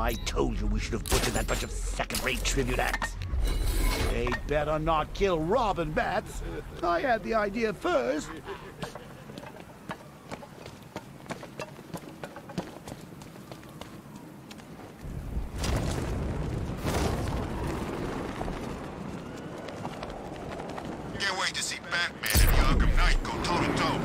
I told you we should have butchered that bunch of second-rate tribute acts. They better not kill Robin Bats. I had the idea first. Can't wait to see Batman and the Arkham Knight go toe-to-toe.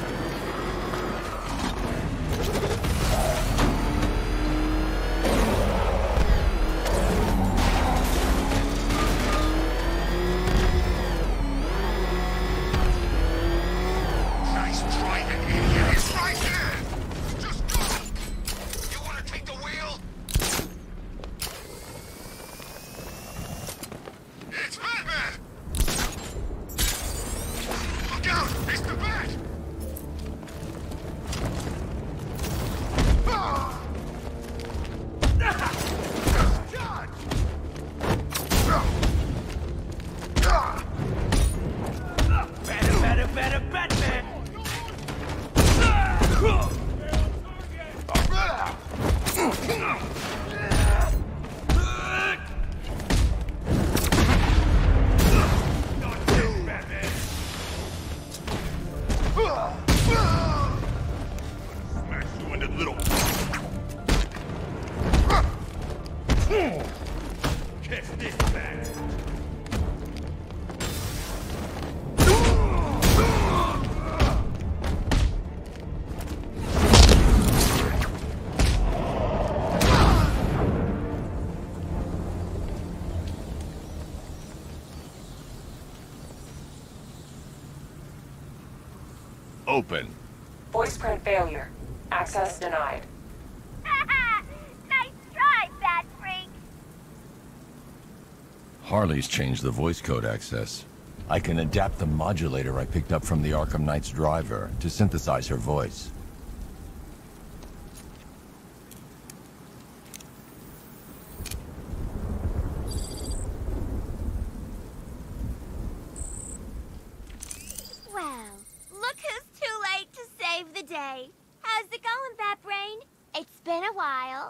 Open. Voice print failure. Access denied. Nice try, Bat Freak! Harley's changed the voice code access. I can adapt the modulator I picked up from the Arkham Knight's driver to synthesize her voice. How's it going, Bat Brain? It's been a while.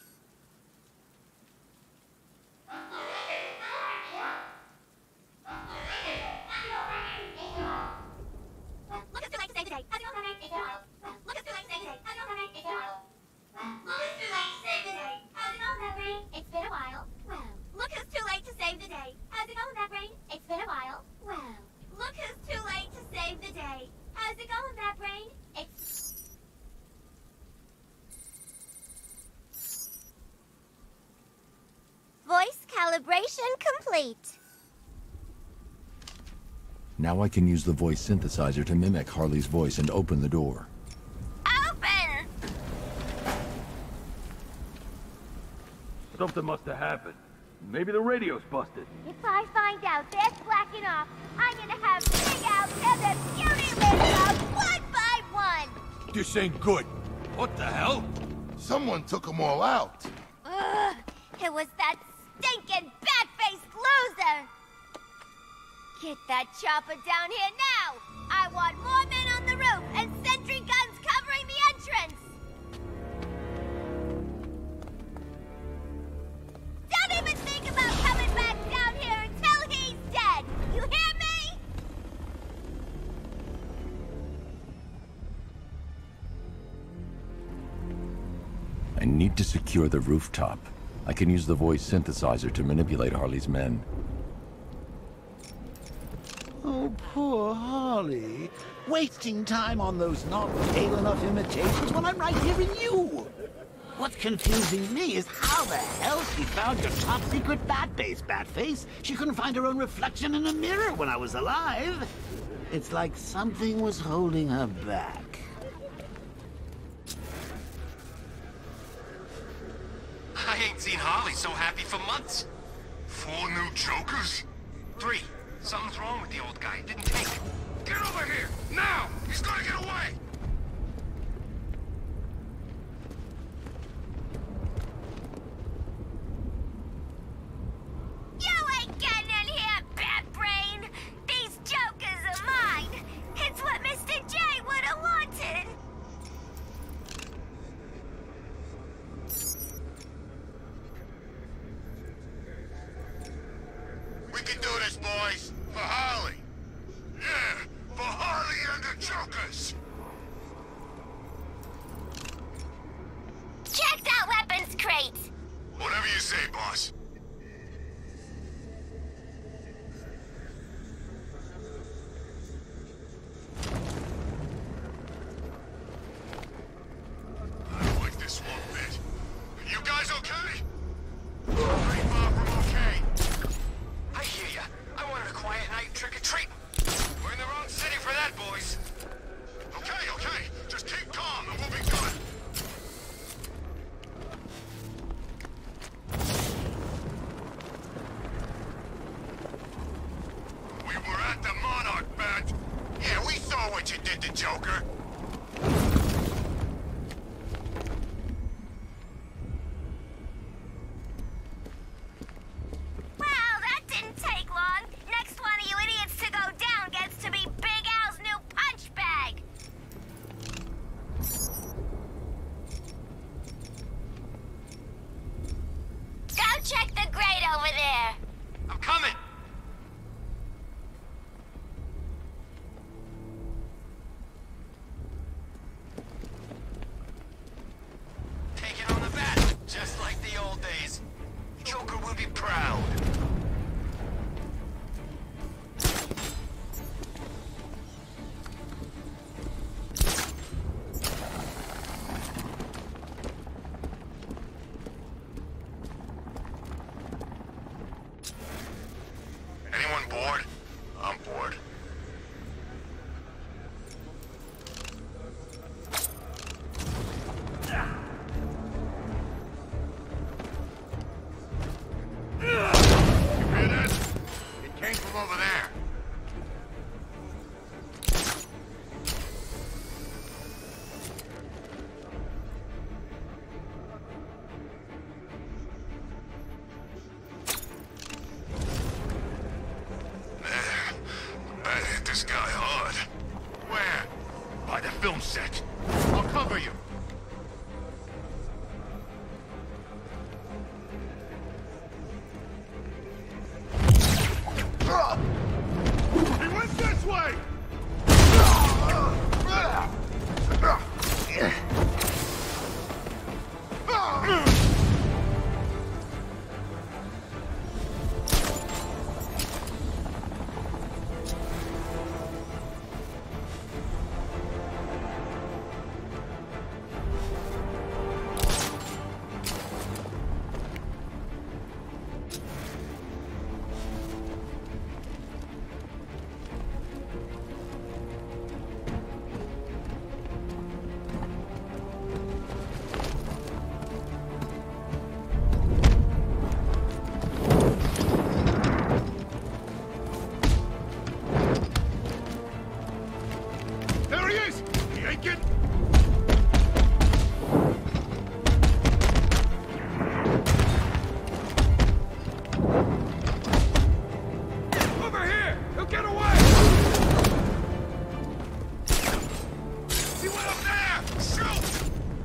Look, it's too late to save the day. How's it going, Bat Brain? Look, it's too late to save the day. How's it going, Bat Brain? Look, it's too late to save the day. How's it going, Bat Brain? It's been a while. Well, look, it's too late to save the day. How's it going, Bat Brain? It's been a while. Well, look, it's too late to save the day. How's it going, Bat Brain? It's... Voice calibration complete. Now I can use the voice synthesizer to mimic Harley's voice and open the door. Open! Something must have happened. Maybe the radio's busted. If I find out they're slacking off, I'm gonna have Big Al tear their beauty lids off one by one! This ain't good. What the hell? Someone took them all out. Ugh, it was that stinking bat-faced loser! Get that chopper down here now! I want more men on the roof and sentry guns covering the entrance! Don't even think about coming back down here until he's dead! You hear me? I need to secure the rooftop. I can use the voice synthesizer to manipulate Harley's men. Oh, poor Harley. Wasting time on those not pale enough imitations when I'm right here in you. What's confusing me is how the hell she found your top-secret bat base, Batface. She couldn't find her own reflection in a mirror when I was alive. It's like something was holding her back. I ain't seen Harley so happy for months. 4 new Jokers? 3. Something's wrong with the old guy. It didn't take. Get over here! Now! He's gonna get away! You ain't getting in here, Bat Brain! These jokers are mine! It's what Mr. J would have wanted! can do this, boys. For Harley. Yeah, for Harley and the Jokers. Check that weapons crate! Whatever you say, boss. I don't like this one bit. You guys okay? Pretty far from okay. I hear ya. I wanted a quiet night trick-or-treating. We're in the wrong city for that, boys. Okay, okay. Just keep calm and we'll be good. We were at the Monarch Band. Yeah, we saw what you did to Joker. Well, that didn't take long. Next one of you idiots to go down gets to be Big Al's new punch bag. Go check the grate over there. I'm coming. Take it on the bat, just like the old days. Joker will be proud. Anyone bored? I'm bored. You hear that? It came from over there. I hit this guy hard. Where? By the film set. I'll cover you. He went this way! There he is! He ain't getting... Over here! He'll get away! He went up there! Shoot!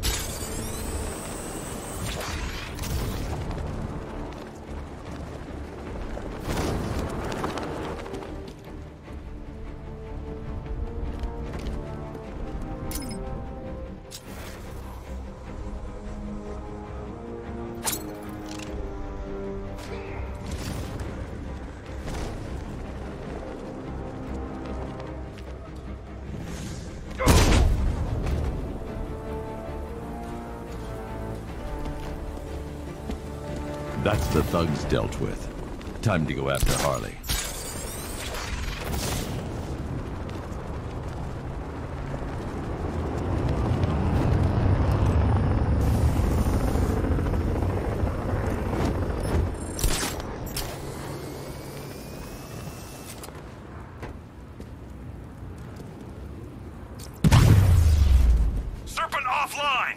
That's the thugs dealt with. Time to go after Harley. Serpent offline!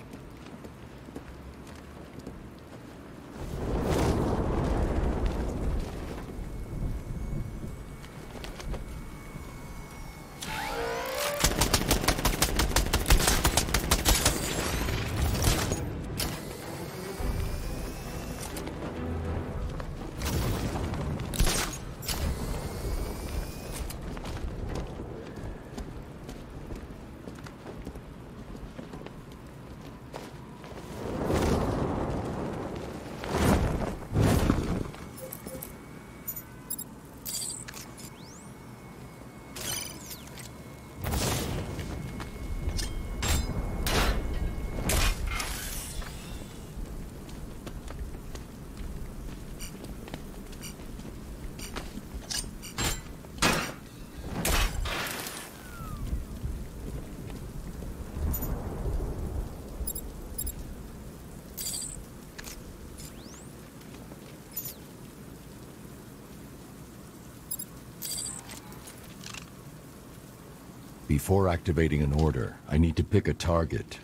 Before activating an order, I need to pick a target.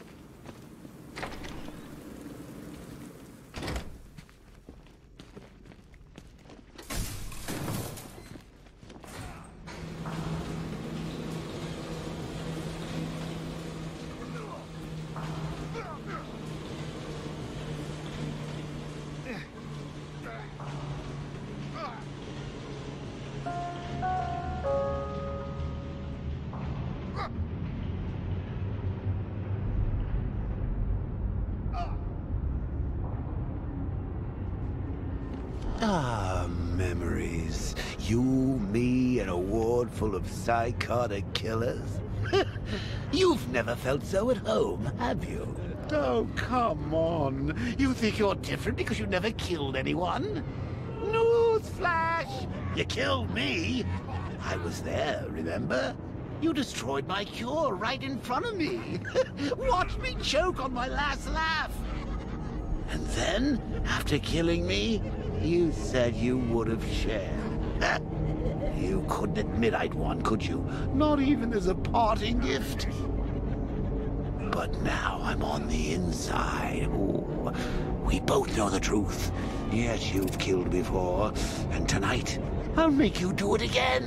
Ah, memories. You, me, and a ward full of psychotic killers. You've never felt so at home, have you? Oh, come on. You think you're different because you never killed anyone? Newsflash! You killed me. I was there, remember? You destroyed my cure right in front of me. Watch me choke on my last laugh. And then, after killing me, you said you would have shared. You couldn't admit I'd won, could you? Not even as a parting gift. But now I'm on the inside. Ooh, we both know the truth. Yes, you've killed before. And tonight, I'll make you do it again.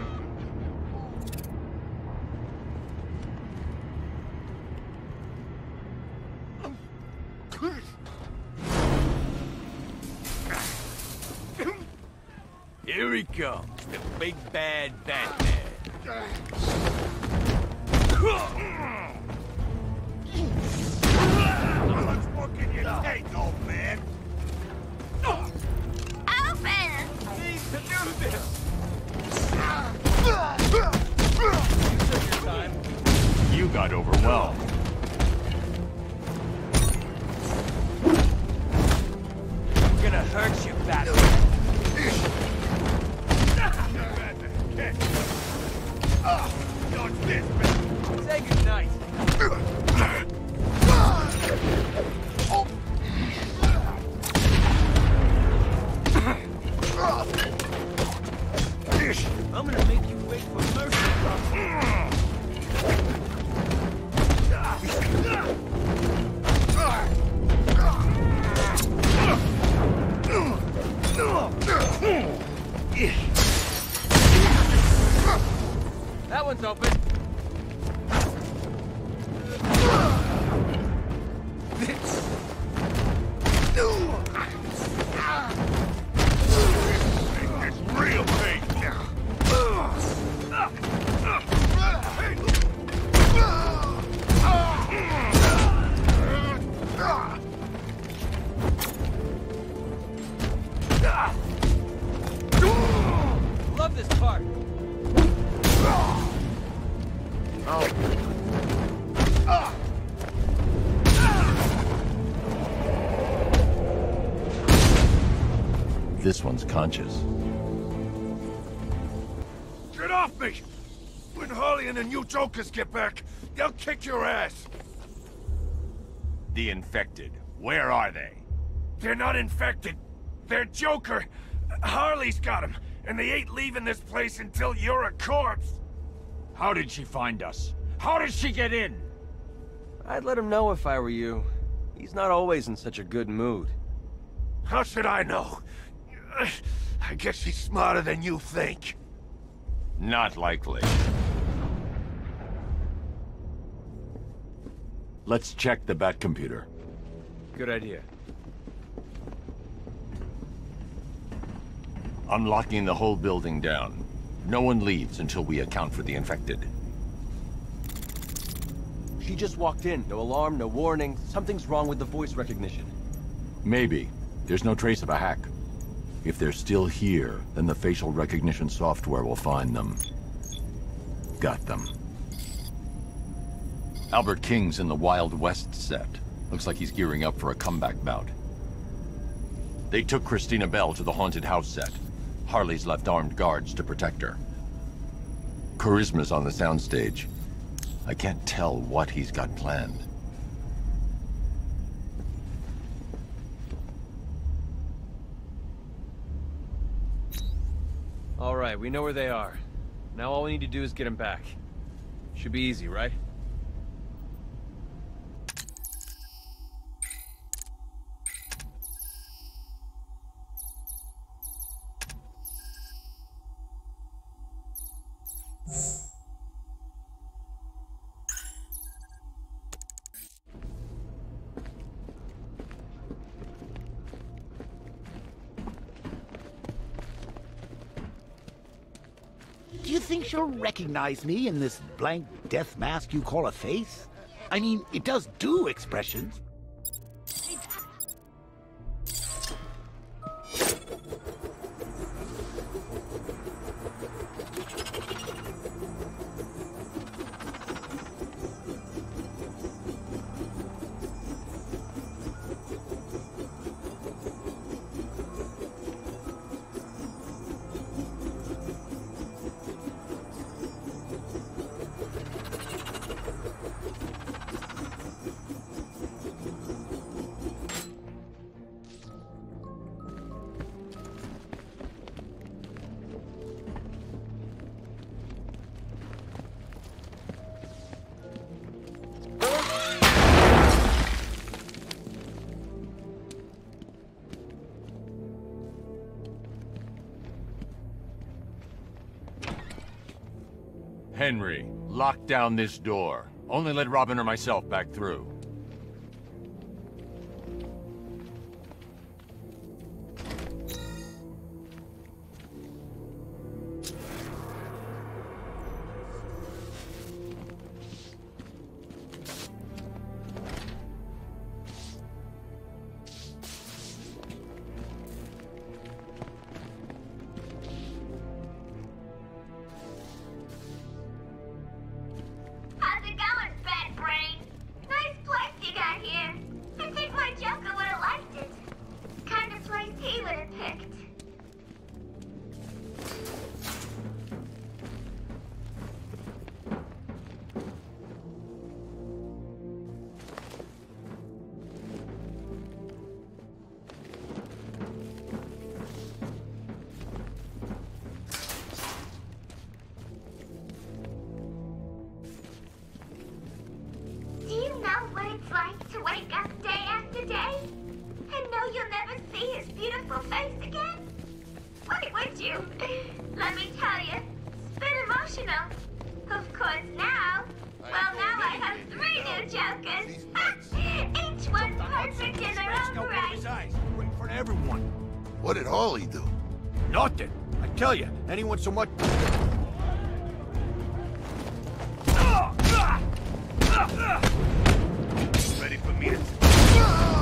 Here he comes, the big bad Batman. Let's fucking your take, old man. Open! Need to do this. You got overwhelmed. I'm gonna hurt you, Batman. Say goodnight. I'm gonna make you wait for mercy. That one's open. It's real pain now. Love this part. This one's conscious. Get off me! When Harley and the new Jokers get back, they'll kick your ass. The infected. Where are they? They're not infected. They're Joker. Harley's got them, and they ain't leaving this place until you're a corpse. How did she find us? How did she get in? I'd let him know if I were you. He's not always in such a good mood. How should I know? I guess she's smarter than you think. Not likely. Let's check the Bat computer. Good idea. I'm locking the whole building down. No one leaves until we account for the infected. She just walked in. No alarm, no warning. Something's wrong with the voice recognition. Maybe. There's no trace of a hack. If they're still here, then the facial recognition software will find them. Got them. Albert King's in the Wild West set. Looks like he's gearing up for a comeback bout. They took Christina Bell to the haunted house set. Harley's left armed guards to protect her. Charisma's on the soundstage. I can't tell what he's got planned. All right, we know where they are. Now all we need to do is get him back. Should be easy, right? Do you think she'll recognize me in this blank death mask you call a face? I mean, it does do expressions. Henry, lock down this door. Only let Robin or myself back through. How's it going, Fat Brain? Nice place you got here. I think my Joker would have liked it. Kind of place he would have picked. Do you know what it's like to wake up day after day and know you'll never see his beautiful face again? Why would you? Let me tell you, it's been emotional. Of course now, now I have 3 new Jokers. Each one perfect in their own right. Waiting for everyone. What did Harley do? Nothing. I tell you, anyone so much. Ready for me to...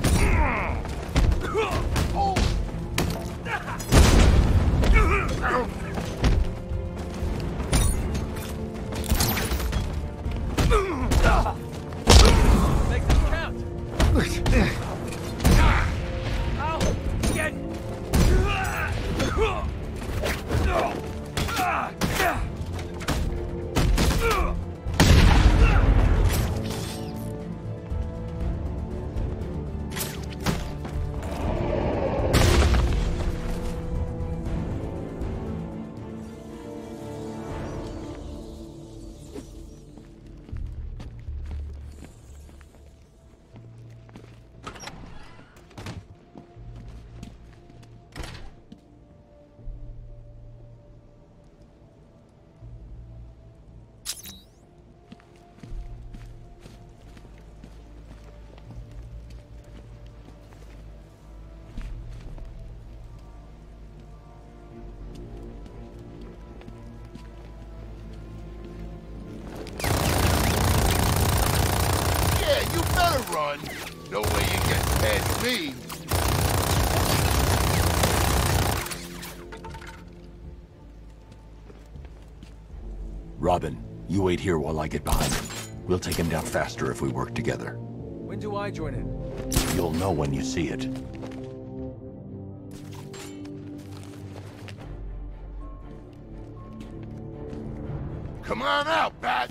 Make them count! Ow! Get... Yeah, you better run. No way you get past me. Robin, you wait here while I get behind him. We'll take him down faster if we work together. When do I join in? You'll know when you see it. Come on out, Bat.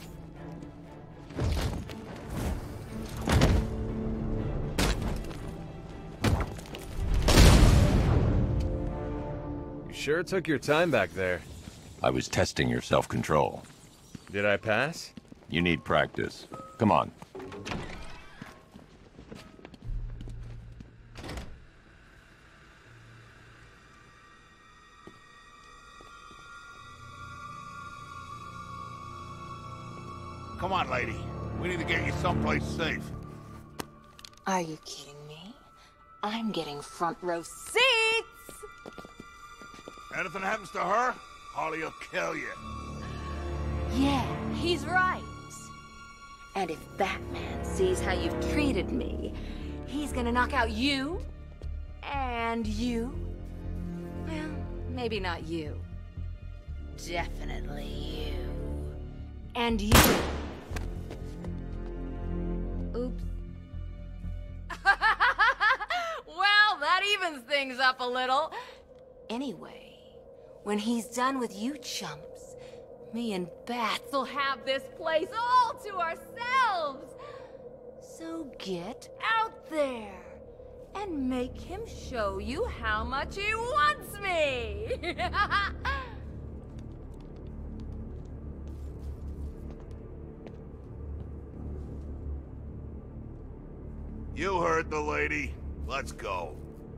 You sure took your time back there. I was testing your self-control. Did I pass? You need practice. Come on. Come on, lady. We need to get you someplace safe. Are you kidding me? I'm getting front row seats! Anything happens to her, Harley will kill you. Yeah, he's right. And if Batman sees how you've treated me, he's gonna knock out you, and you. Well, maybe not you. Definitely you. And you. Oops. Well, that evens things up a little. Anyway, when he's done with you chumps, me and Bats will have this place all to ourselves. So get out there and make him show you how much he wants me. You heard the lady. Let's go.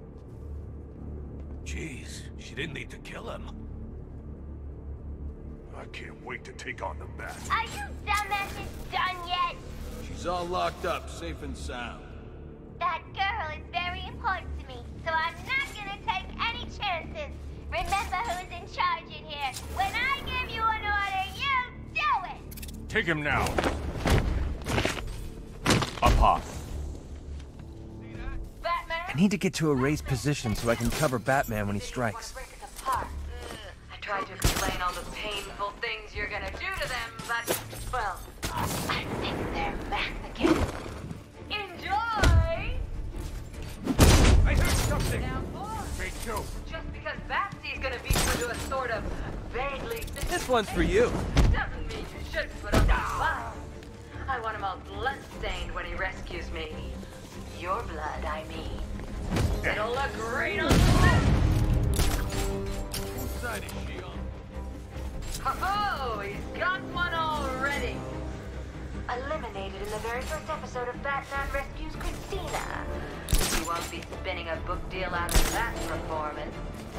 Jeez, she didn't need to kill him. I can't wait to take on the Bat. Are you dumbasses done yet? She's all locked up, safe and sound. That girl is very important to me, so I'm not gonna take any chances. Remember who's in charge in here. When I give you an order, you do it! Take him now. Up high. I need to get to a raised position so I can cover Batman when he strikes. I tried to explain all the painful things you're gonna do to them, but, well, I think they're back again. Enjoy! I heard something! Now, boys, Me too. just because Batsy's gonna beat you into a sort of vaguely... This one's for you. Doesn't mean you should put up a fight. I want him all blood-stained when he rescues me. Your blood, I mean. It'll look great on the list! Whose side is she on? Oh, he's got one already. Eliminated in the very first episode of Batman Rescues Christina. He won't be spinning a book deal out of that performance.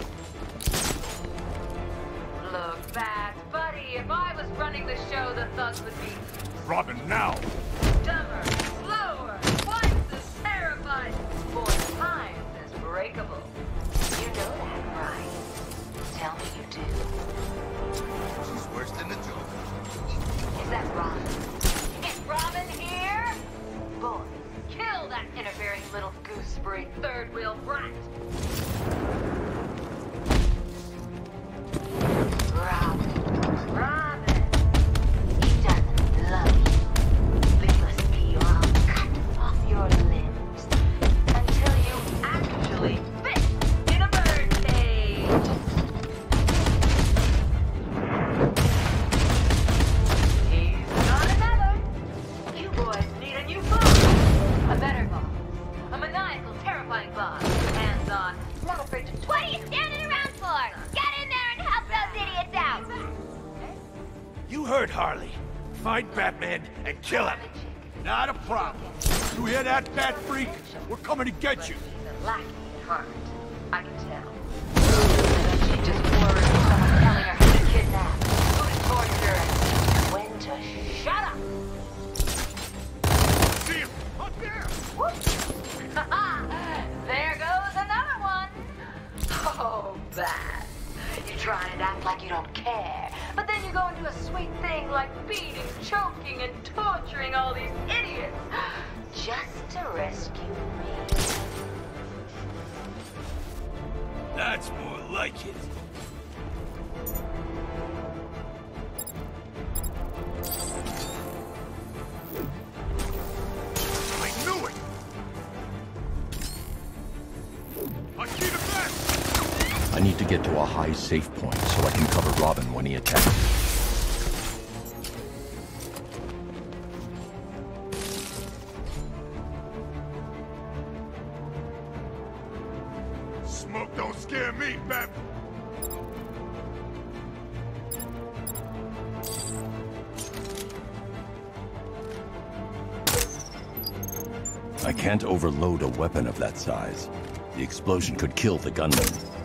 Look, Bat, buddy, if I was running the show, the thugs would be Robin, now! dumber, slower, twice as terrified, 4 times as breakable. You know that, right? Tell me you do. She's worse than the Joker. Is that Robin? Is Robin here? Boy, kill that interfering little gooseberry third-wheel brat. Robin, he doesn't love you. Because you, I'll cut off your limbs until you actually fit in a bird cage. He's got another. You boys need a new boss. A better boss. A maniacal, terrifying boss. Hands-on, not afraid to... What are you standing around for? Get in there and help those idiots out! You heard Harley. Find Batman and kill him. Not a problem. You hear that, Bat Freak? We're coming to get you. He's a lacking in heart. I can tell. She just worried someone telling her who to kidnap, who to torture, and when to shut up. See him! Up there! Whoop! There goes another one. Oh, Bat. You try and act like you don't care, but then you go and do a sweet thing like beating, choking, and torturing all these idiots just to rescue me. That's more like it. I knew it! I see the Bat! I need to get to a high safe point so I can cover Robin when he attacks. Smoke don't scare me, Bat. I can't overload a weapon of that size. The explosion could kill the gunman.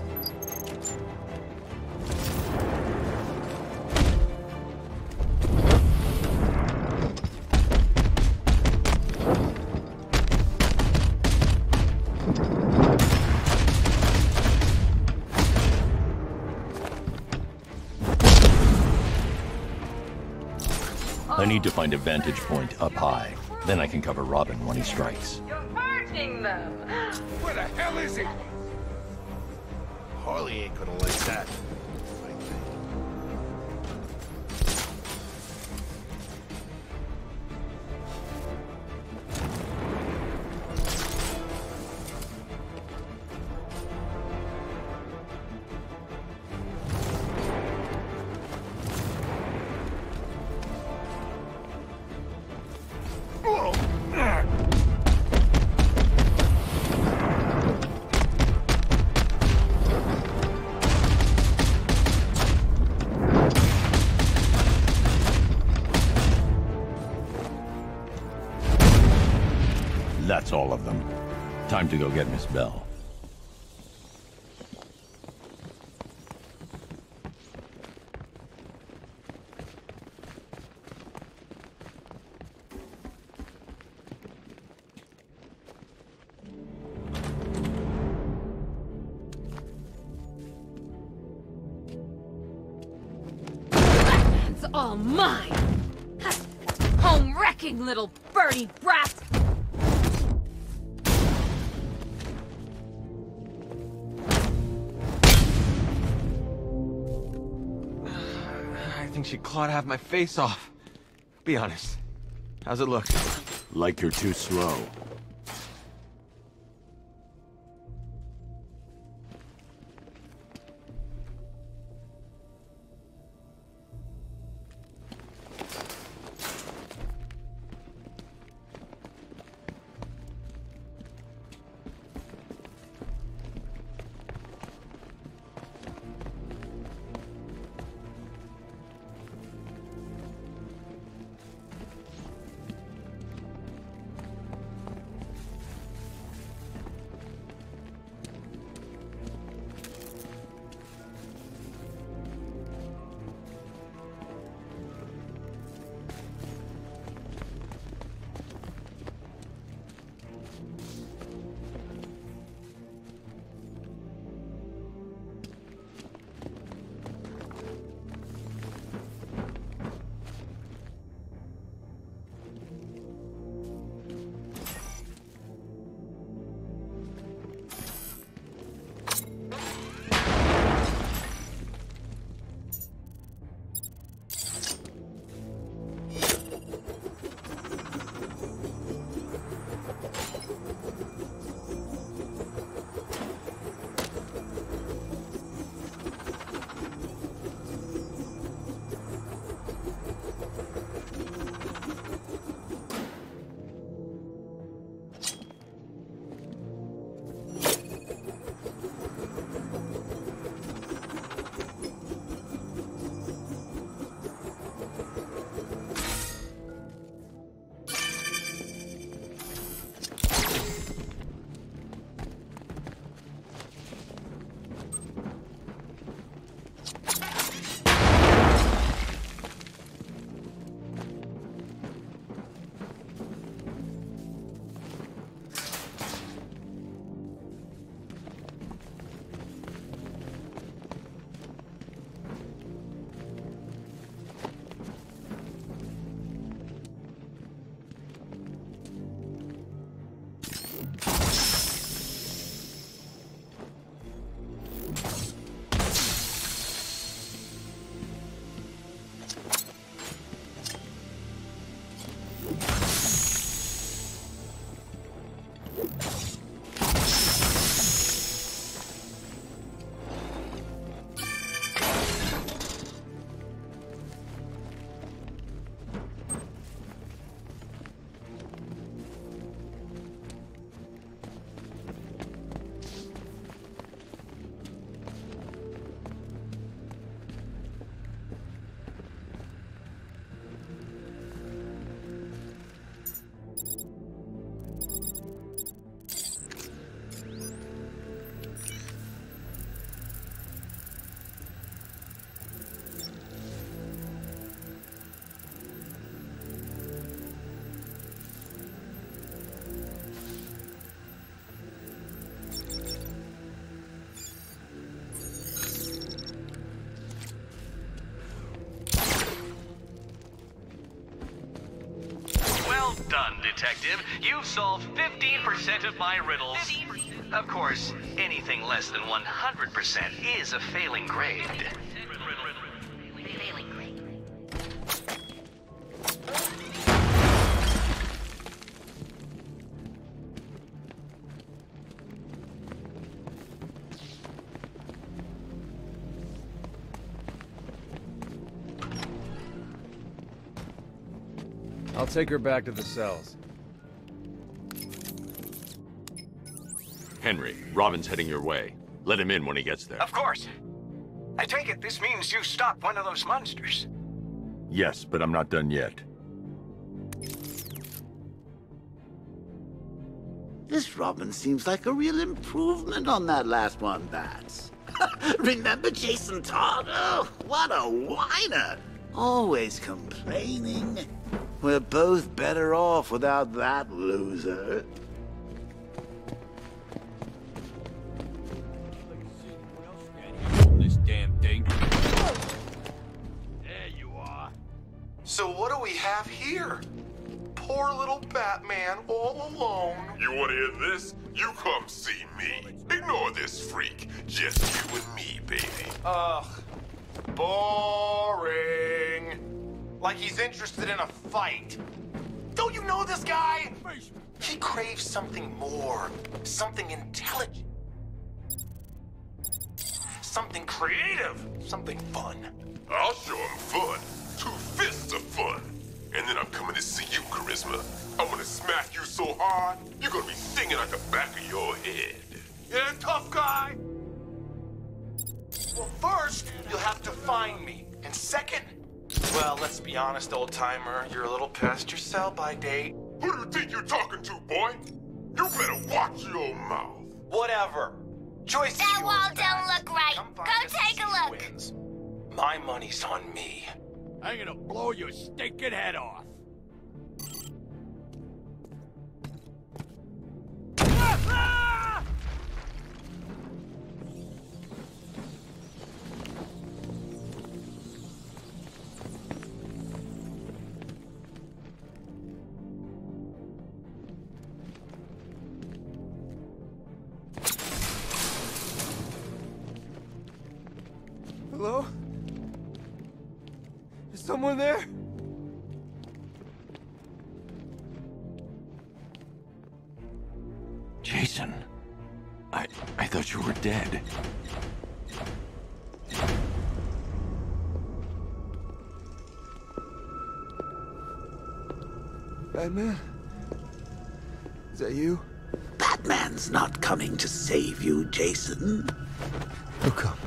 I need to find a vantage point up high. Then I can cover Robin when he strikes. You're hurting them! Where the hell is he? Harley ain't gonna like that. That's all of them. Time to go get Miss Bell. It's all mine! Home-wrecking little birdie brat! I think she clawed half my face off. Be honest. How's it look? Like you're too slow. detective. You've solved 15% of my riddles. Of course, anything less than 100% is a failing grade. I'll take her back to the cells. Henry, Robin's heading your way. Let him in when he gets there. Of course. I take it this means you stopped one of those monsters. Yes, but I'm not done yet. This Robin seems like a real improvement on that last one, Bats. Remember Jason Todd? Oh, what a whiner! Always complaining. We're both better off without that loser. This damn thing. There you are. So what do we have here? Poor little Batman all alone. You want to hear this? You come see me. Ignore this freak. Just you and me, baby. Ugh. Boring. Like he's interested in a fight. Don't you know this guy? He craves something more. Something intelligent. Something creative. Something fun. I'll show him fun. 2 fists of fun. And then I'm coming to see you, Charisma. I'm gonna smack you so hard, you're gonna be singing at the back of your head. Yeah, tough guy. Well, first, you'll have to find me. And second, well, let's be honest, old-timer. You're a little past your sell-by date. Who do you think you're talking to, boy? You better watch your mouth. Whatever. Choice That is wall yours, don't Bats. look right. Come Go find us take and a see who look. wins. My money's on me. I'm gonna blow your stinking head off. Hello? Is someone there? Jason, I thought you were dead. Batman? Is that you? Batman's not coming to save you, Jason. Who come?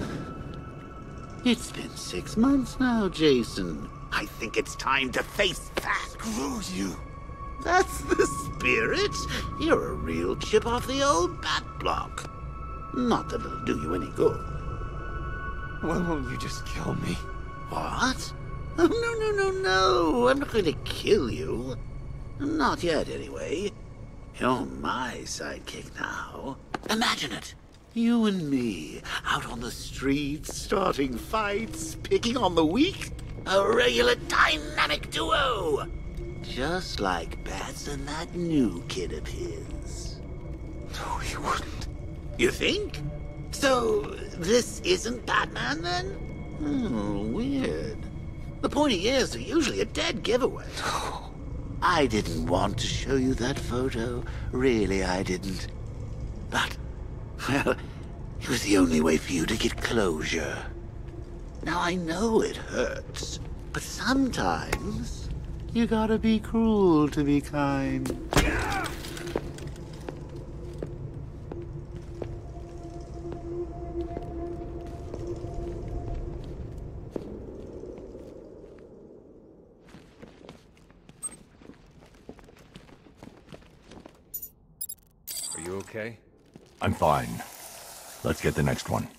It's been 6 months now, Jason. I think it's time to face facts. Screw you. That's the spirit. You're a real chip off the old bat block. Not that it'll do you any good. Why won't you just kill me? What? Oh, no. I'm not going to kill you. Not yet, anyway. You're my sidekick now. Imagine it. You and me, out on the streets, starting fights, picking on the weak. A regular dynamic duo. Just like Bats and that new kid of his. No, he wouldn't. You think? So, this isn't Batman, then? Oh, weird. The pointy ears are usually a dead giveaway. I didn't want to show you that photo. Really, I didn't. But, well, it was the only way for you to get closure. Now, I know it hurts, but sometimes you gotta be cruel to be kind. Are you okay? I'm fine. Let's get the next one.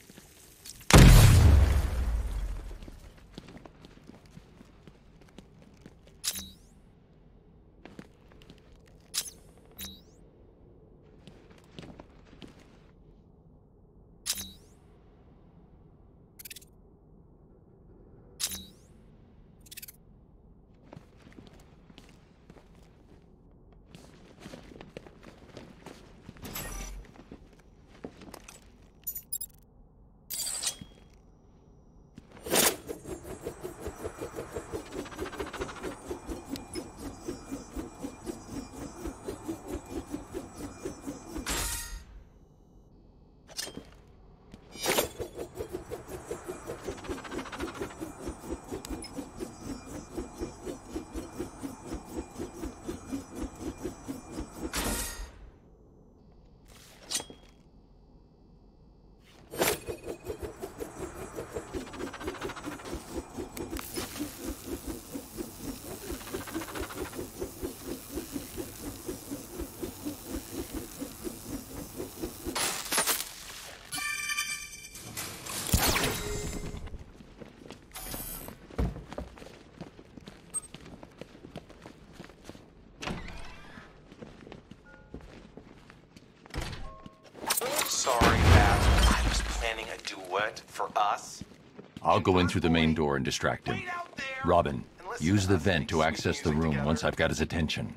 sorry, Baz. I was planning a duet for us. I'll go in through the main door and distract him. Robin, use the vent to access the room once I've got his attention.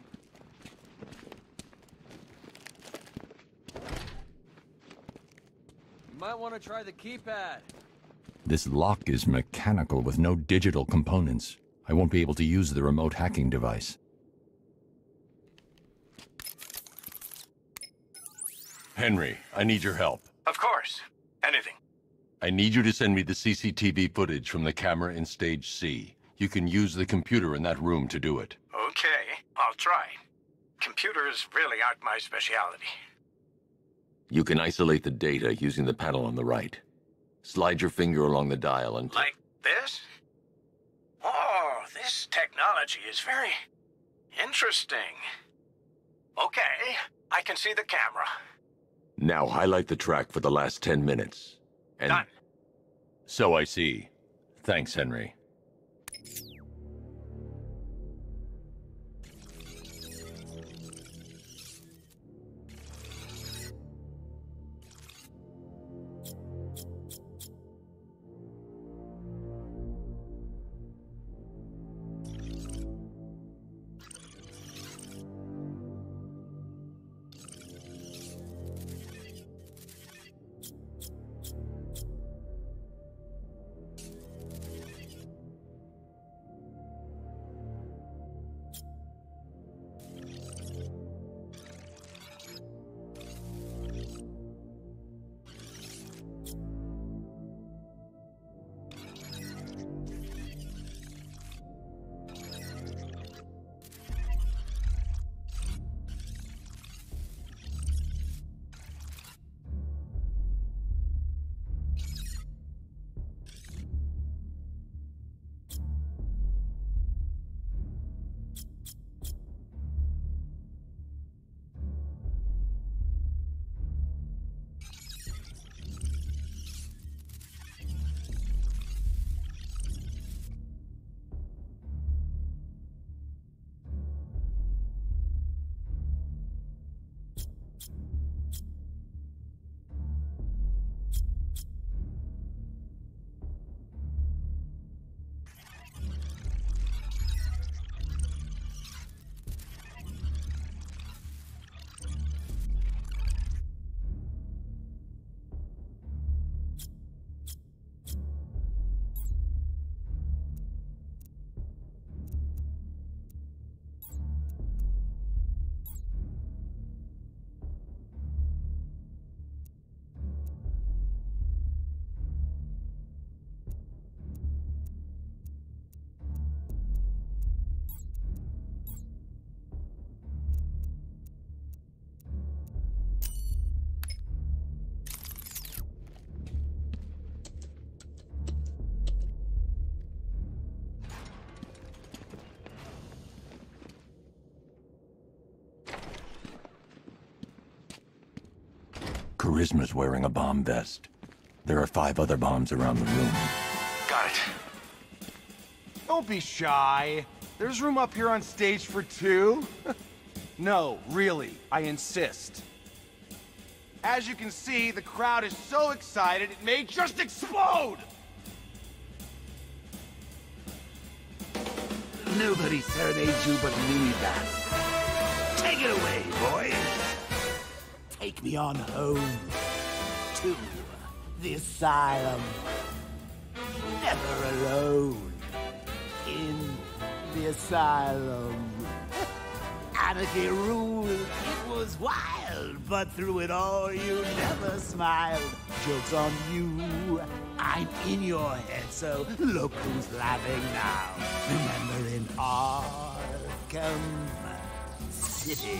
You might want to try the keypad. This lock is mechanical with no digital components. I won't be able to use the remote hacking device. Henry, I need your help. Of course. Anything. I need you to send me the CCTV footage from the camera in Stage C. You can use the computer in that room to do it. Okay, I'll try. Computers really aren't my specialty. You can isolate the data using the panel on the right. Slide your finger along the dial and... Like this? Oh, this technology is very interesting. Okay, I can see the camera. Now highlight the track for the last 10 minutes. And... Done. So I see. Thanks, Henry. Charisma's wearing a bomb vest. There are 5 other bombs around the room. Got it. Don't be shy. There's room up here on stage for 2. No, really, I insist. As you can see, the crowd is so excited it may just explode! Nobody serenades you but me, Baz. Take it away, boy. Take me on home to the asylum. Never alone in the asylum. Anarchy ruled. It was wild, but through it all you never smiled. Joke's on you. I'm in your head, so look who's laughing now. Remember in Arkham City,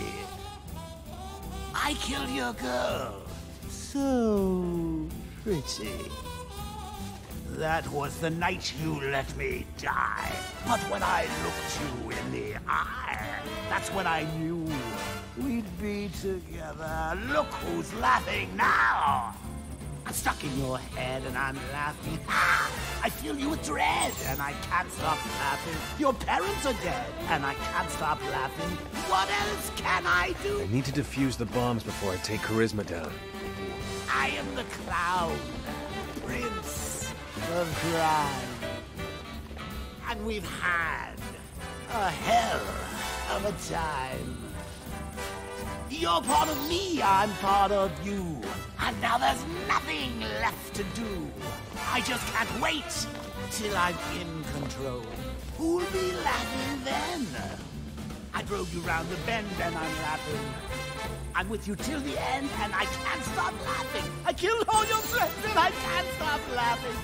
I killed your girl. So pretty. That was the night you let me die. But when I looked you in the eye, that's when I knew we'd be together. Look who's laughing now. I'm stuck in your head and I'm laughing. Ah, I fill you with dread and I can't stop laughing. Your parents are dead and I can't stop laughing. What else can I do? I need to defuse the bombs before I take Charisma down. I am the clown, prince of crime. And we've had a hell of a time. You're part of me, I'm part of you. And now there's nothing left to do. I just can't wait till I'm in control. Who'll be laughing then? I drove you round the bend and I'm laughing. I'm with you till the end and I can't stop laughing. I killed all your friends and I can't stop laughing.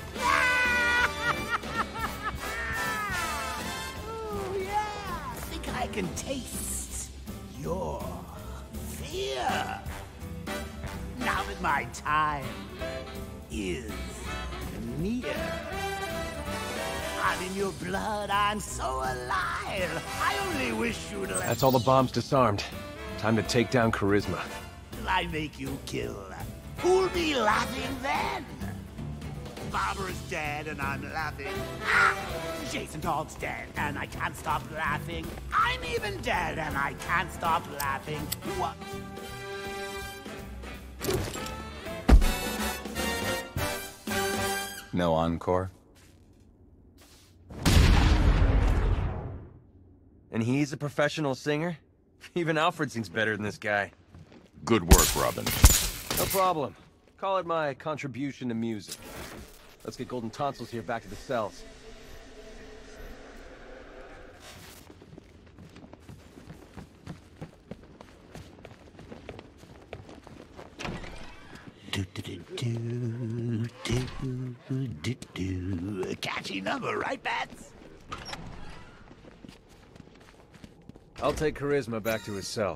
Oh yeah, I think I can taste your fear. Now that my time is near. I'm in your blood, I'm so alive. I only wish you'd let That's all the bombs disarmed. Time to take down Charisma. till I make you kill. Who'll be laughing then? Barbara's dead and I'm laughing. Ah! Jason Todd's dead and I can't stop laughing. I'm even dead and I can't stop laughing. What? No encore? And he's a professional singer? Even Alfred sings better than this guy. Good work, Robin. No problem. Call it my contribution to music. Let's get Golden Tonsils here back to the cells. Catchy number, right, Bats? I'll take Charisma back to his cell.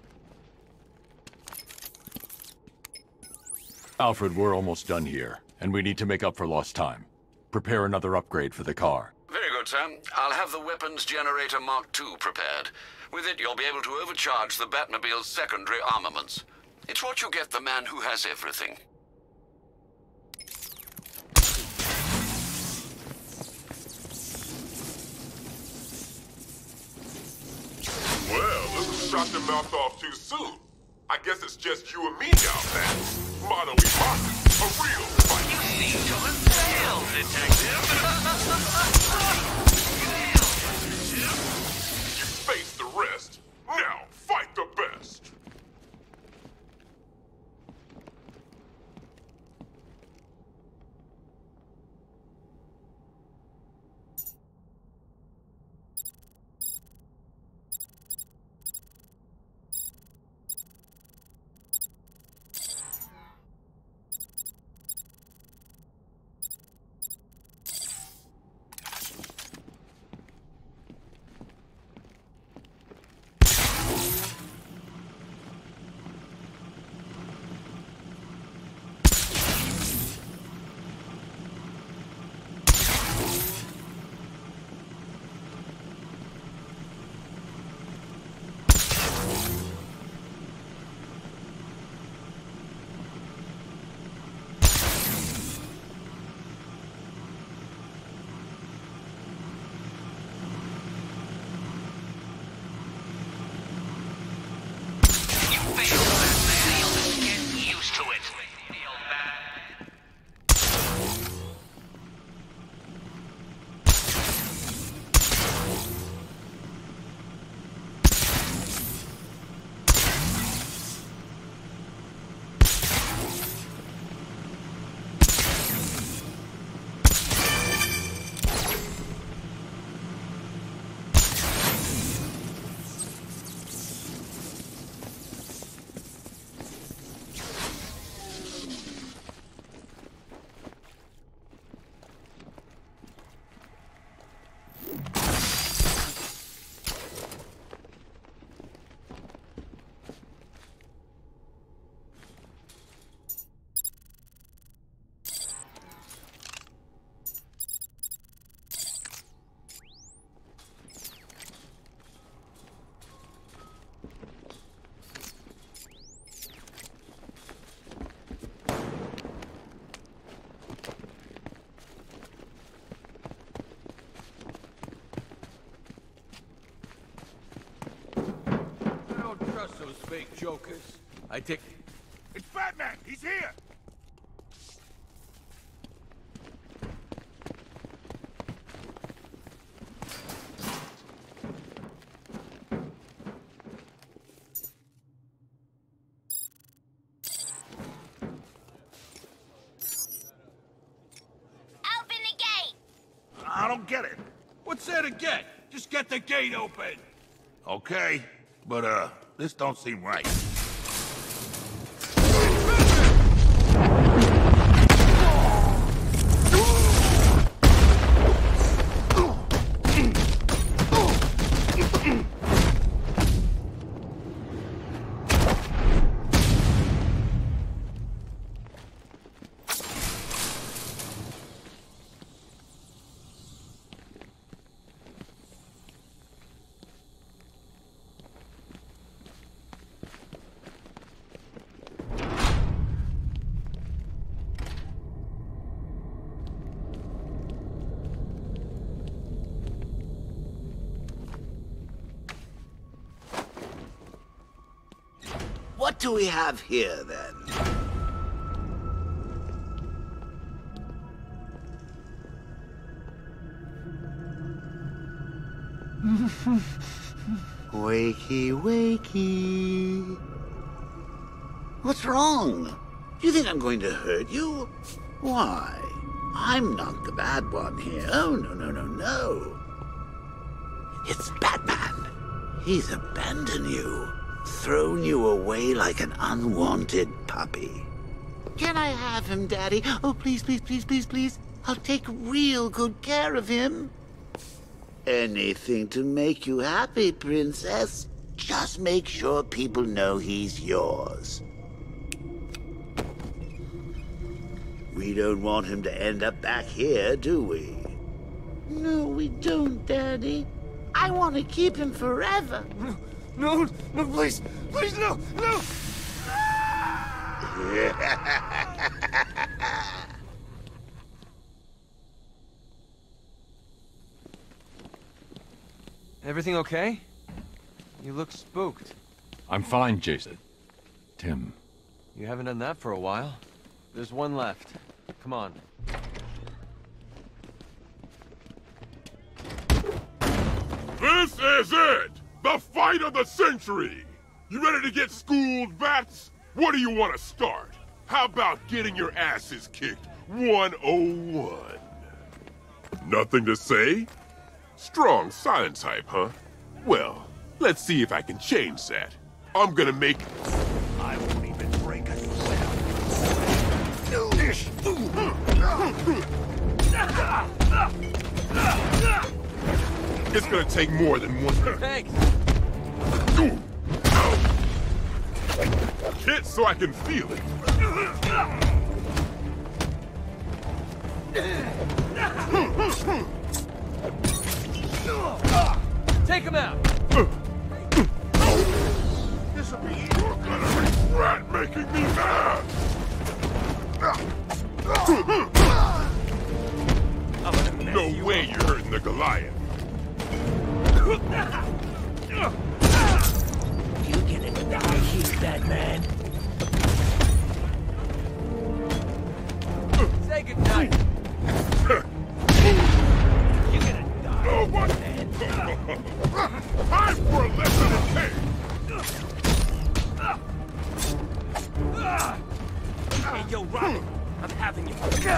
Alfred, we're almost done here, and we need to make up for lost time. Prepare another upgrade for the car. Very good, sir. I'll have the weapons generator Mark II prepared. With it, you'll be able to overcharge the Batmobile's secondary armaments. It's what you get the man who has everything. Well, look who shot your mouth off too soon. I guess it's just you and me now, man. Mono Imaku, a real fight. You seem to have failed, Detective. You face the rest. Now, fight the best. Those fake jokers. I take... It's Batman! He's here! I don't get it. What's there to get? Just get the gate open. Okay, but this don't seem right. What do we have here, then? Wakey, wakey. What's wrong? Do you think I'm going to hurt you? Why? I'm not the bad one here. Oh, no, no, no, no. It's Batman. He's abandoned you. Thrown you away like an unwanted puppy. Can I have him, Daddy? Oh, please, please, please, please, please. I'll take real good care of him. Anything to make you happy, Princess. Just make sure people know he's yours. We don't want him to end up back here, do we? No, we don't, Daddy. I want to keep him forever. No, no, please, please, no, no! Everything okay? You look spooked. I'm fine, Jason. Tim. You haven't done that for a while. There's one left. Come on. This is it! The fight of the century! You ready to get schooled, Bats? What do you want to start? How about getting your asses kicked 101? Nothing to say? Strong silent type, huh? Well, let's see if I can change that. I'm gonna make... I won't even break a sweat. It's gonna take more than one... Thanks! Hit so I can feel it. Take him out! This'll be... You're gonna regret making me mad! No way you're hurting the Goliath. You gonna die here, Batman. Say goodnight. You're gonna die. No one. I'm for less than a cake. Hey, yo, Robin, I'm having you.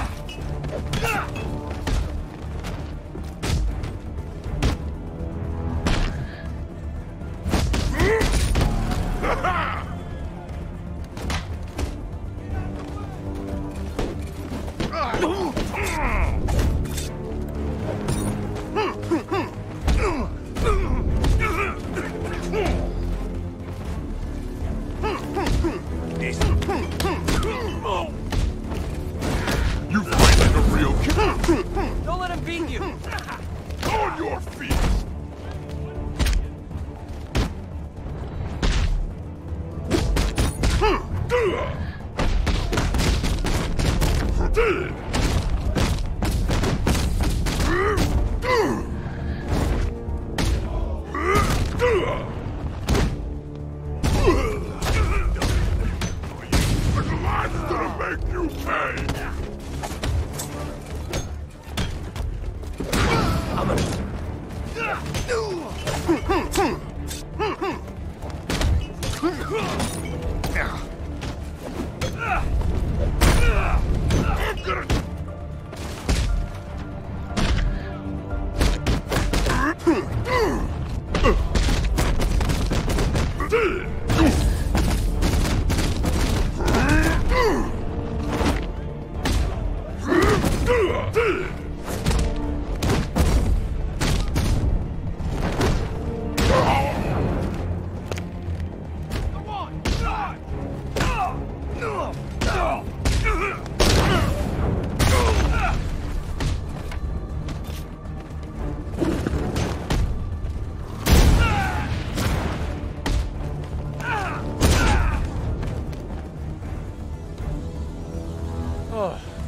You fight like a real kid. Don't let him beat you. On your feet. Life's gonna make you pay.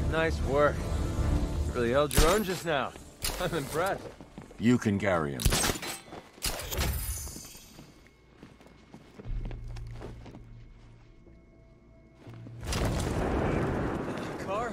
Nice work. You really held your own just now. I'm impressed. You can carry him. Car?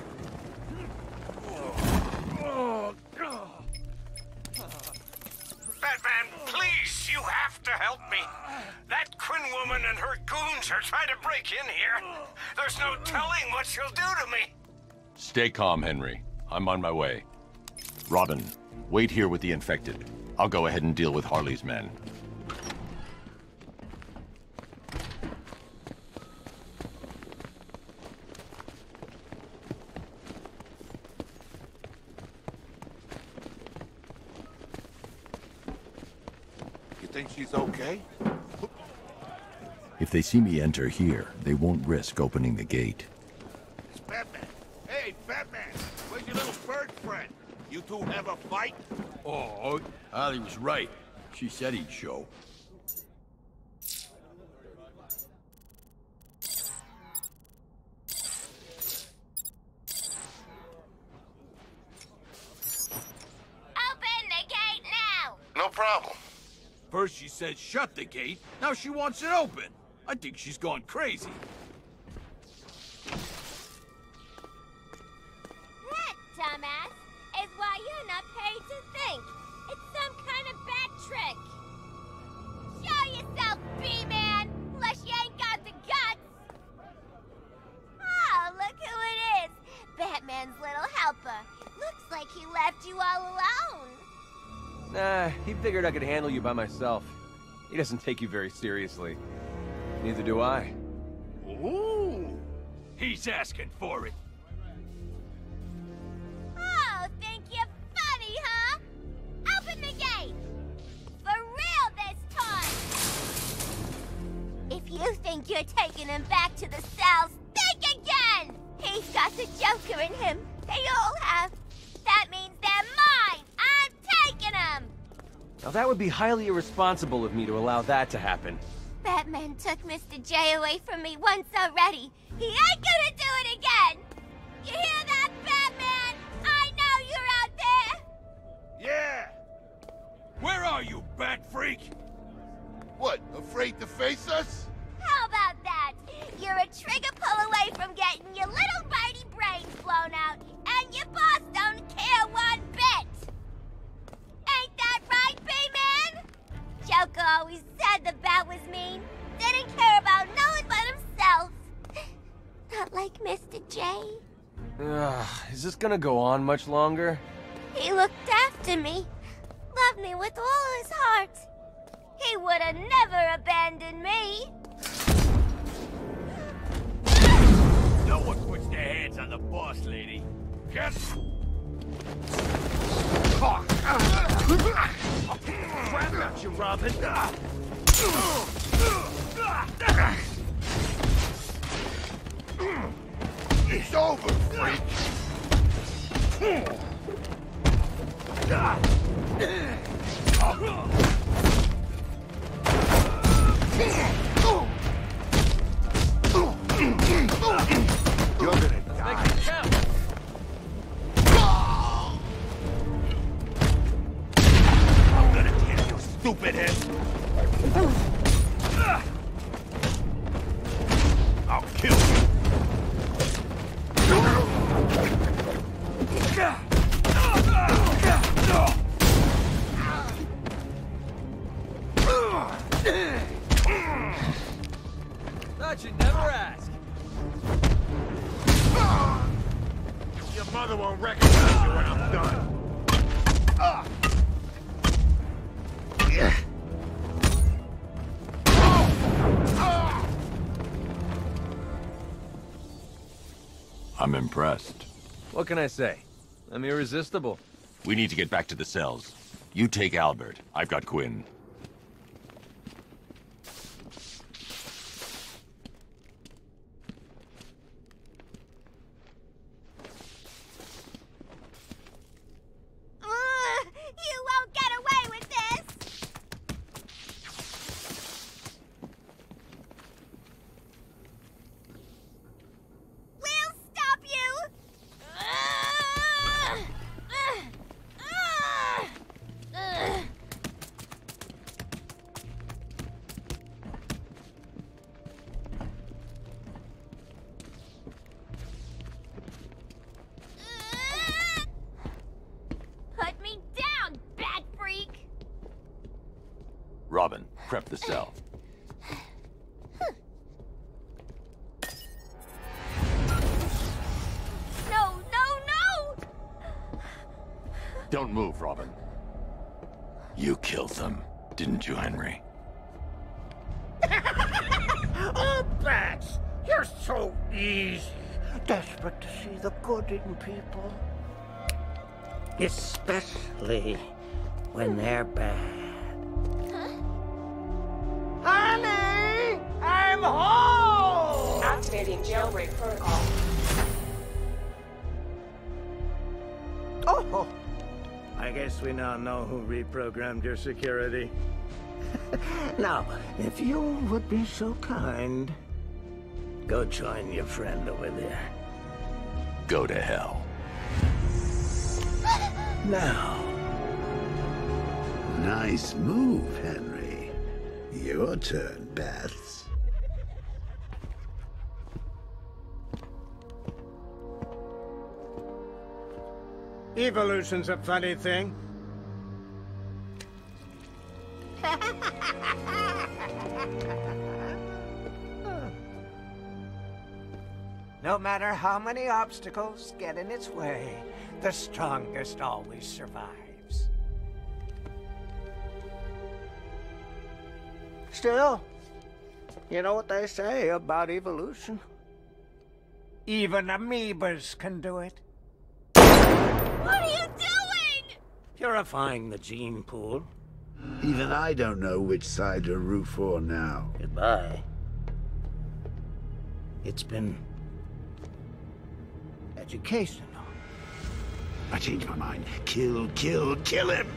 Batman, please, you have to help me. That Quinn woman and her goons are trying to break in here. There's no telling what she'll do to me. Stay calm, Henry. I'm on my way. Robin, wait here with the infected. I'll go ahead and deal with Harley's men. You think she's okay? If they see me enter here, they won't risk opening the gate. It's Batman. Hey, Batman! Where's your little bird friend? You two have a fight? Oh, Ali was right. She said he'd show. Open the gate now! No problem. First she said shut the gate, now she wants it open. I think she's gone crazy. That, dumbass, is why you're not paid to think. It's some kind of bad trick. Show yourself, B-Man, unless you ain't got the guts. Oh, look who it is. Batman's little helper. Looks like he left you all alone. Nah, he figured I could handle you by myself. He doesn't take you very seriously. Neither do I. Ooh, he's asking for it. Oh, think you're funny, huh? Open the gate! For real this time! If you think you're taking him back to the cells, think again! He's got the Joker in him. They all have. That means they're mine! I'm taking them! Now that would be highly irresponsible of me to allow that to happen. Batman took Mr. J away from me once already. He ain't gonna do it again! You hear that, Batman? I know you're out there! Yeah! Where are you, Bat Freak? What, afraid to face us? How about that? You're a trigger pull away from getting your little bitey brains blown out, and your boss don't care one bit! Ain't that right, B-Man? Joker always said the Bat was mean. Didn't care about no one but himself. Not like Mr. J. Is this gonna go on much longer? He looked after me. Loved me with all his heart. He would have never abandoned me. No one puts their hands on the boss, lady. Yes? Crap at you, Robin! It's over, freak! You're gonna die. I'm gonna kill you, stupid head! I'll kill you! Thought you'd never ask. Your mother won't recognize you when I'm done. I'm impressed. What can I say? I'm irresistible. We need to get back to the cells. You take Albert. I've got Quinn. You won't get away with this! We'll stop you! Prep the cell. No, no, no! Don't move, Robin. You killed them, didn't you, Henry? Oh, Bats! You're so easy. Desperate to see the good in people. Especially when they're bad. Honey! I'm home! Activating jailbreak protocol. Oh! I guess we now know who reprogrammed your security. Now, if you would be so kind, go join your friend over there. Go to hell. Now. Nice move, Henry. Your turn, Bats. Evolution's a funny thing. No matter how many obstacles get in its way, the strongest always survives. Still, you know what they say about evolution? Even amoebas can do it. What are you doing? Purifying the gene pool. Even I don't know which side to root for now. Goodbye. It's been educational. I changed my mind. Kill, kill, kill him!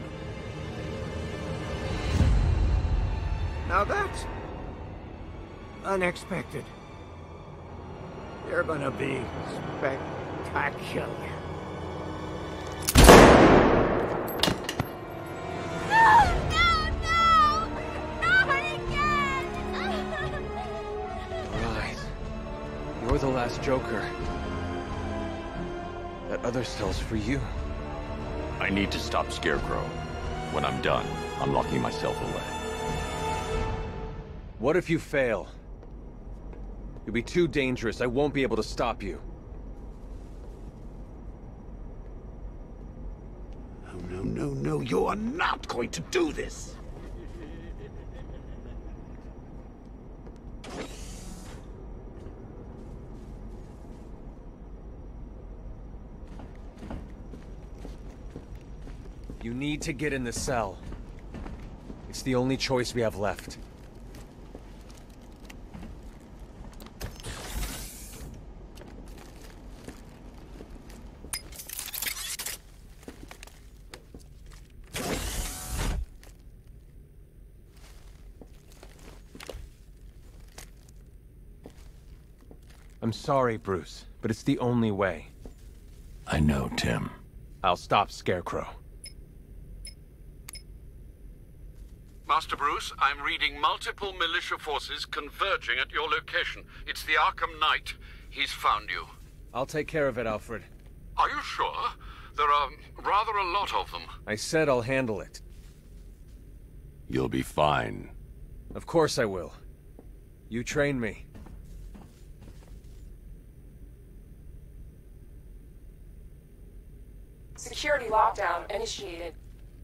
Now that's unexpected. You're gonna be spectacular. No, no, no! Not again! Right. You're the last Joker. That other cell's for you. I need to stop Scarecrow. When I'm done, I'm locking myself away. What if you fail? You'll be too dangerous. I won't be able to stop you. Oh, no, no, no. You are not going to do this! You need to get in the cell. It's the only choice we have left. I'm sorry, Bruce, but it's the only way. I know, Tim. I'll stop Scarecrow. Master Bruce, I'm reading multiple militia forces converging at your location. It's the Arkham Knight. He's found you. I'll take care of it, Alfred. Are you sure? There are rather a lot of them. I said I'll handle it. You'll be fine. Of course I will. You trained me. Security lockdown initiated.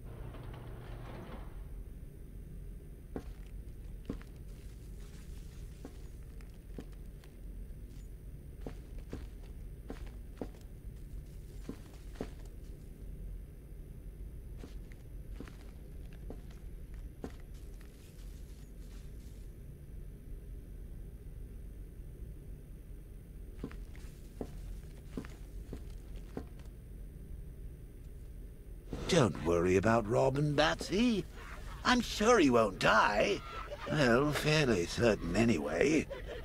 Don't worry about Robin, Batsy. I'm sure he won't die. Well, fairly certain anyway.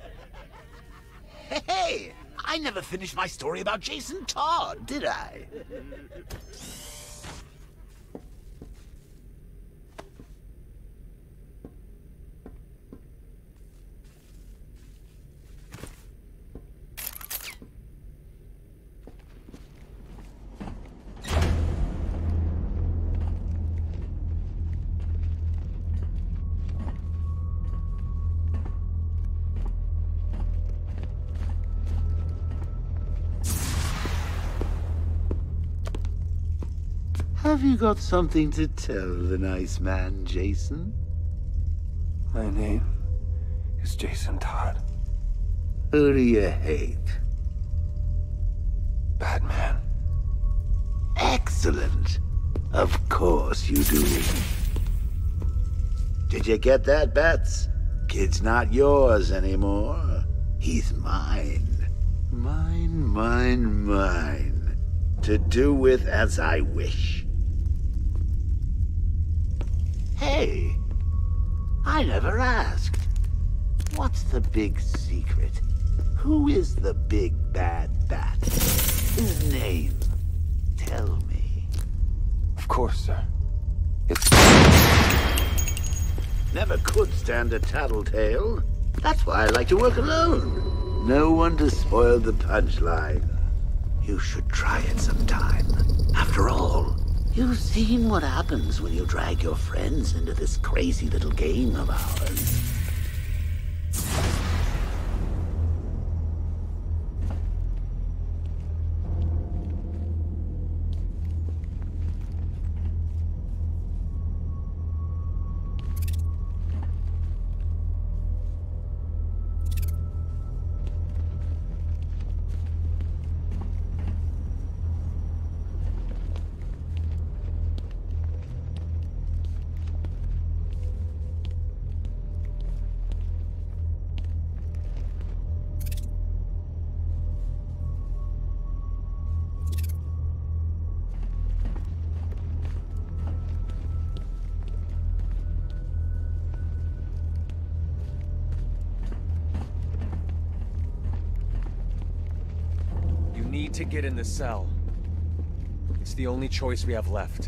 Hey! I never finished my story about Jason Todd, did I? Have you got something to tell the nice man, Jason? My name is Jason Todd. Who do you hate? Batman. Excellent. Of course you do. Did you get that, Bats? Kid's not yours anymore. He's mine. Mine, mine, mine. To do with as I wish. Hey, I never asked. What's the big secret? Who is the big bad bat? His name. Tell me. Of course, sir. It's... Never could stand a tattletale. That's why I like to work alone. No one to spoil the punchline. You should try it sometime. After all, you've seen what happens when you drag your friends into this crazy little game of ours. Need to get in the cell. It's the only choice we have left.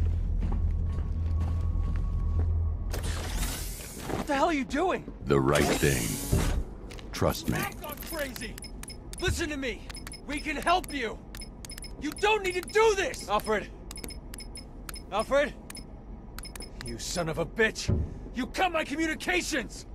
What the hell are you doing? The right thing. Trust me. I've gone crazy. Listen to me. We can help you. You don't need to do this. Alfred. Alfred. You son of a bitch. You cut my communications.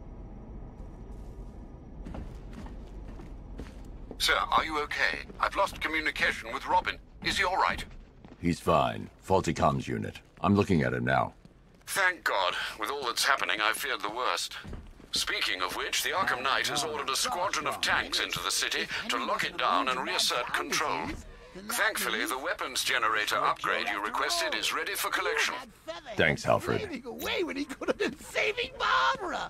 Sir, are you okay? I've lost communication with Robin. Is he all right? He's fine. Faulty comms unit. I'm looking at him now. Thank God. With all that's happening, I feared the worst. Speaking of which, the Arkham Knight has ordered a squadron of tanks into the city to lock it down and reassert control. Thankfully, the weapons generator upgrade you requested is ready for collection. Thanks, Alfred. Running away when he could have been saving Barbara.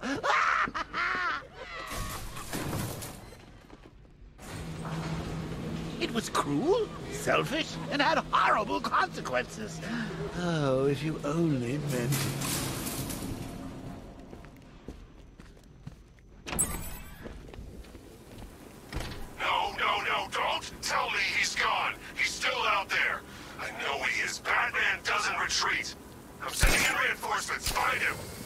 It was cruel, selfish, and had horrible consequences. Oh, if you only meant it. No, don't tell me he's gone. He's still out there. I know he is. Batman doesn't retreat. I'm sending in reinforcements. Find him.